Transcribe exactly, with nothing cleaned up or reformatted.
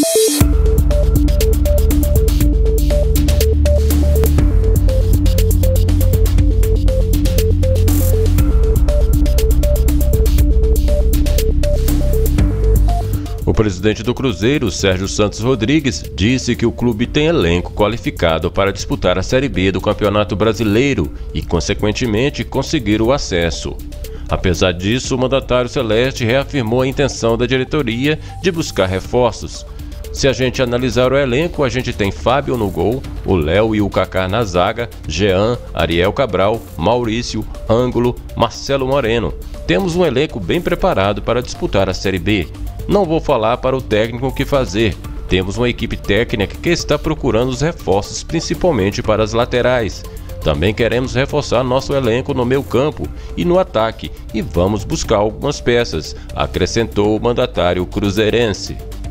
O presidente do Cruzeiro, Sérgio Santos Rodrigues, disse que o clube tem elenco qualificado para disputar a Série B do Campeonato Brasileiro e, consequentemente, conseguir o acesso. Apesar disso, o mandatário celeste reafirmou a intenção da diretoria de buscar reforços. Se a gente analisar o elenco, a gente tem Fábio no gol, o Léo e o Kaká na zaga, Jean, Ariel Cabral, Maurício, Ângulo, Marcelo Moreno. Temos um elenco bem preparado para disputar a Série B. Não vou falar para o técnico o que fazer. Temos uma equipe técnica que está procurando os reforços, principalmente para as laterais. Também queremos reforçar nosso elenco no meio-campo e no ataque, e vamos buscar algumas peças, acrescentou o mandatário cruzeirense.